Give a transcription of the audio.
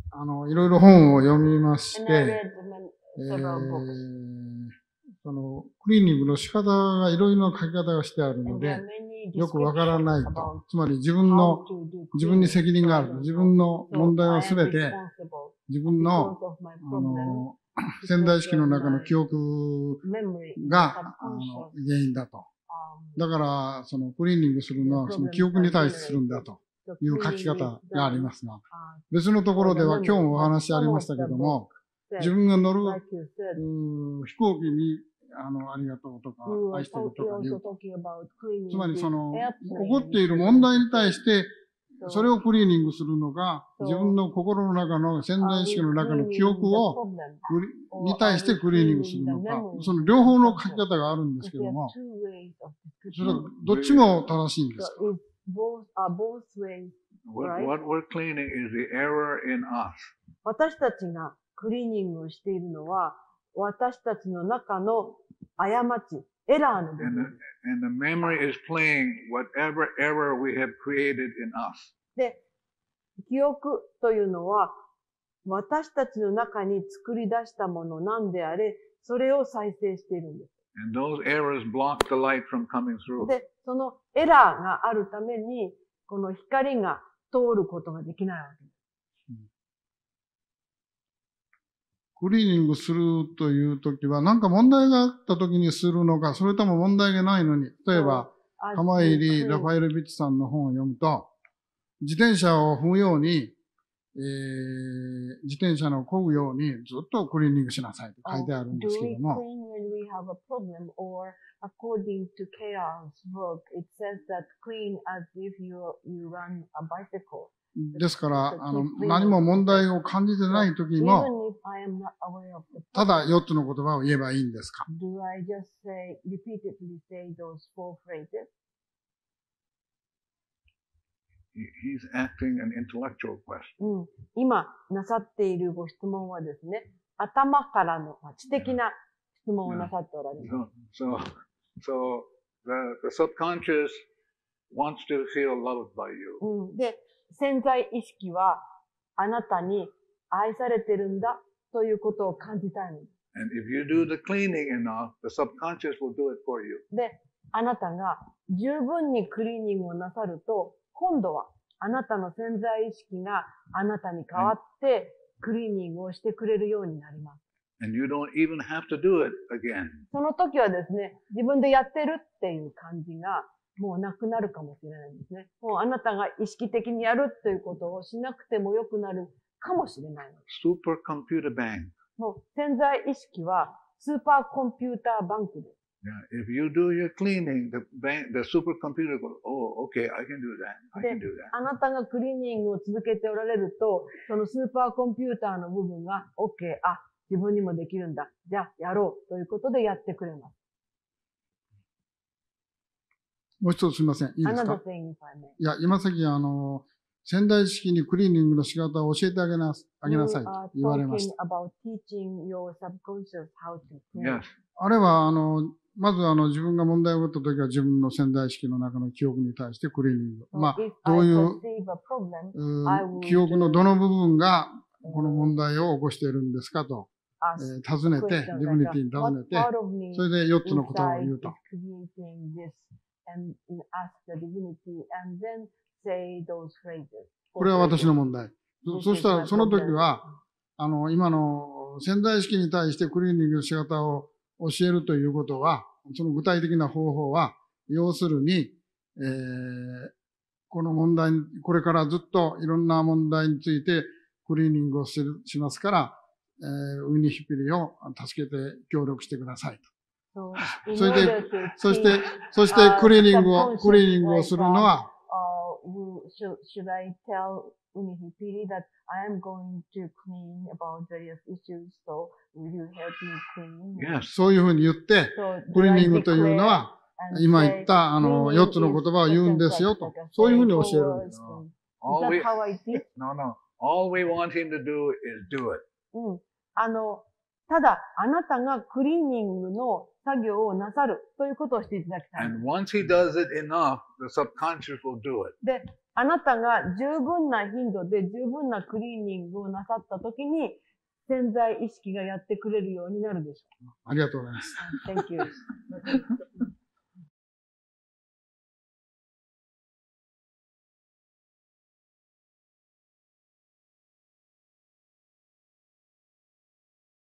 いろいろ本を読みまし And I て、 read several books. クリーニングの仕方がいろいろな書き方がしてあるの And there で、 are many よくわから descriptions ないと about。 つまり自分 how の、 to do 自分に cleaning. 責任があ So I る。 don't 自 know. 分の So 問題 I は am すべて、 responsible 自分 because の、 of my problem. 潜在意識の中の My 記憶 memory in the が、 subconscious. 原因だと。だから、クリーニングするのは、その記憶に対してするんだと So いう書 cleaning き is 方があり done, ますが、 uh, 別のところでは for the 今日も memory. お But 話あり some ま of した the けども、 books 自 said, 分が乗る like you said, 飛行機に、ありがとうとか、 you 愛 were してるとか言 also う。 talking about cleaning つまり the 起 airplane. こっている問題に対して、 So, それをクリーニングするのが、 So, 自分の心の中の潜在 are 意 we 識の中の cleaning 記憶 the を、 problem? に対してクリーニングするのか、 その両方の書き方があるんです Because け there ど are も、 two ways of それは description. どっちも正しいんですか？ So, is both ways right? What we're cleaning is the error in us. 私たちがクリーニングをしているのは、私たちの中の過ち、エラーの部 And 分。 and the memory is playing whatever error we have created in us. で、記憶というのは、私たちの中に作り出したものなんであれ、それを再生しているんです。 And those errors block the light from coming through. で、そのエラーがあるために、この光が通ることができないわけです。 クリーニングするというときは、なんか問題があったときにするのか、それとも問題がないのに、例えば、釜入ラファエル・ビッチさんの本を読むと、自転車を踏むように、自転車の漕ぐようにずっとクリーニングしなさいと書いてあるんですけども、 Do we clean when we have a problem, or according to Chaos book, it says that clean as if you run a bicycle. ですから、何も問題を感じてないとき Even も、 if I am not aware of the た problem, だ4つの言葉を言えばいいんですか？ do I just repeatedly say those 4 phrases? He's asking an intellectual question. 今なさっているご質問はですね、頭からの知的な質問をなさっておられます。 So the subconscious wants to feel loved by you. で、潜在意識はあなたに愛されてるんだということを感じたいのです。 And if you do the cleaning enough, the subconscious will do it for you. で、あなたが十分にクリーニングをなさると、今度はあなたの潜在意識があなたに代わってクリーニングをしてくれるようになります。 And you don't even have to do it again. その時はですね、自分でやってるっていう感じがもうなくなるかもしれないんですね。もうあなたが意識的にやるということをしなくてもよくなるかもしれないのです。 Supercomputer bank. もう潜在意識はスーパーコンピューターバンクです。 Yeah, if you do your cleaning, the supercomputer goes, oh, okay, I can do that. I で can do that. あなたがクリーニングを続けておられると、そのスーパーコンピューターの部分が OK、自分にもできるんだ。じゃあやろうということでやってくれます。 もう一つすみません。いいですか？ Another thing, if I may. いや、今さっき潜在意識にクリーニングの仕方を教えてあげなさい You と are 言われまし talking た。 about teaching your subconscious how to clean. Yes. あれは、まず自分が問題を起こったときは自分の潜在意識の中の記憶に対してクリーニング。 So まあ、 if ど I ういう perceive a problem, I will 記憶のどの部分がこの問題を起こしているんですかと、 ask 尋ねて、 questions ディブニ like ティに that. 尋ね What て、 part of me それで4つの言葉を inside 言う is と。 creating this, and ask the divinity and then say those phrases. これは私の問題。 This そ is したら、 my その時 problem. は、今の潜在意識に対してクリーニングの仕方を教えるということは、その具体的な方法は、要するに、この問題、これからずっといろんな問題についてクリーニングをしますから、ウィニヒピリを助けて協力してくださいと。 So, in それ order で、 to そして teach,、 クリーニングをするのは、 should I tell Unihipiri that I am going to clean about various issues, so will you help me clean? Yes. そういうふうに言って、 So, クリー do I ニングというの declare は、 and 今 say, 言った4つの言葉を言うんですよと、そういうふうに教えるんです。 All Is we, that how I teach? no. All we want him to do is do it. ただ、あなたがクリーニングの作業をなさるということをしていただきたい。 And once he does it enough, the subconscious will do it. で、 あなたが十分な頻度で十分なクリーニングをなさったときに、潜在意識がやってくれるようになるでしょう。 ありがとうございます。 Thank you.